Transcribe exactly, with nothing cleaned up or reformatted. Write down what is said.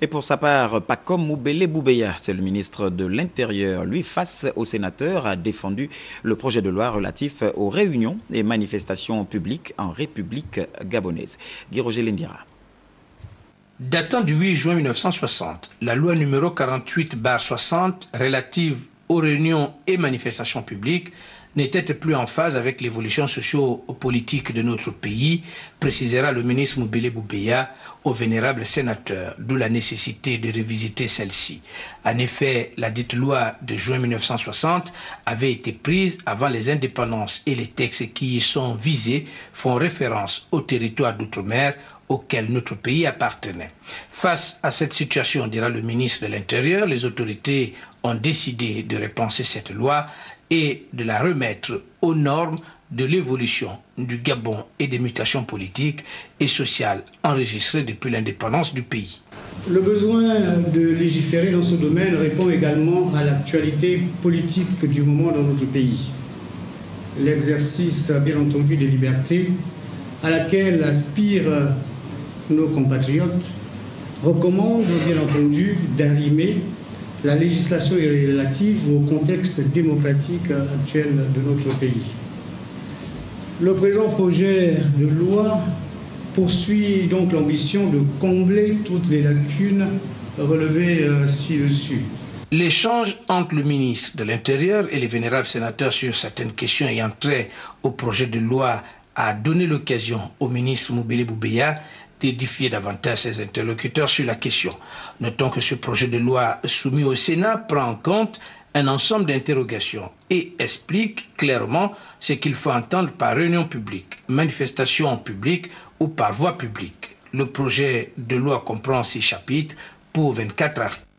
Et pour sa part, Pacom Moubele Boubeya, c'est le ministre de l'Intérieur, lui, face aux sénateurs, a défendu le projet de loi relatif aux réunions et manifestations publiques en République gabonaise. Guy Roger Lindira. Datant du huit juin mille neuf cent soixante, la loi numéro quarante-huit barre soixante relative aux réunions et manifestations publiques n'était plus en phase avec l'évolution socio-politique de notre pays, précisera le ministre Moubele Boubeya au vénérable sénateur, d'où la nécessité de revisiter celle-ci. En effet, la dite loi de juin mille neuf cent soixante avait été prise avant les indépendances et les textes qui y sont visés font référence au territoire d'outre-mer auquel notre pays appartenait. Face à cette situation, dira le ministre de l'Intérieur, les autorités ont décidé de repenser cette loi et de la remettre aux normes de l'évolution du Gabon et des mutations politiques et sociales enregistrées depuis l'indépendance du pays. Le besoin de légiférer dans ce domaine répond également à l'actualité politique du moment dans notre pays. L'exercice, bien entendu, des libertés à laquelle aspirent nos compatriotes recommande, bien entendu, d'arrimer la législation relative au contexte démocratique actuel de notre pays. Le présent projet de loi poursuit donc l'ambition de combler toutes les lacunes relevées euh, ci-dessus. L'échange entre le ministre de l'Intérieur et les vénérables sénateurs sur certaines questions ayant trait au projet de loi a donné l'occasion au ministre Moubele Boubeya d'édifier davantage ses interlocuteurs sur la question. Notons que ce projet de loi soumis au Sénat prend en compte un ensemble d'interrogations et explique clairement ce qu'il faut entendre par réunion publique, manifestation en public ou par voie publique. Le projet de loi comprend six chapitres pour vingt-quatre articles.